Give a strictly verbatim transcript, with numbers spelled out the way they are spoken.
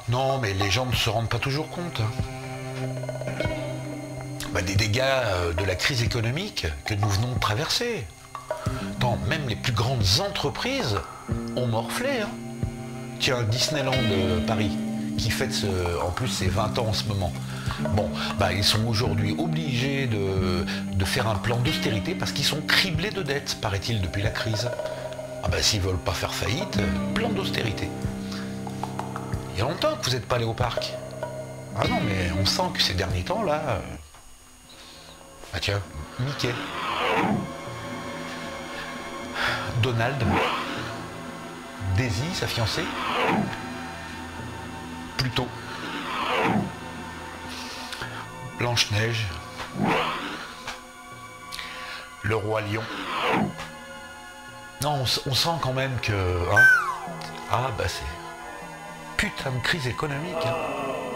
Non, mais les gens ne se rendent pas toujours compte, hein. Bah, des dégâts euh, de la crise économique que nous venons de traverser. Tant même les plus grandes entreprises ont morflé, hein. Tiens, Disneyland de Paris, qui fête ce- en plus ses vingt ans en ce moment. Bon, bah, ils sont aujourd'hui obligés de, de faire un plan d'austérité parce qu'ils sont criblés de dettes, paraît-il, depuis la crise. Ah bah, s'ils veulent pas faire faillite, euh, plan d'austérité. Il y a longtemps que vous n'êtes pas allé au parc. Ah non, mais on sent que ces derniers temps, là... euh, Ah tiens, Mickey, Donald, Daisy, sa fiancée, Pluto, Blanche-Neige, le roi lion. Non, on, s- on sent quand même que... hein, ah bah c'est... Putain de crise économique, hein.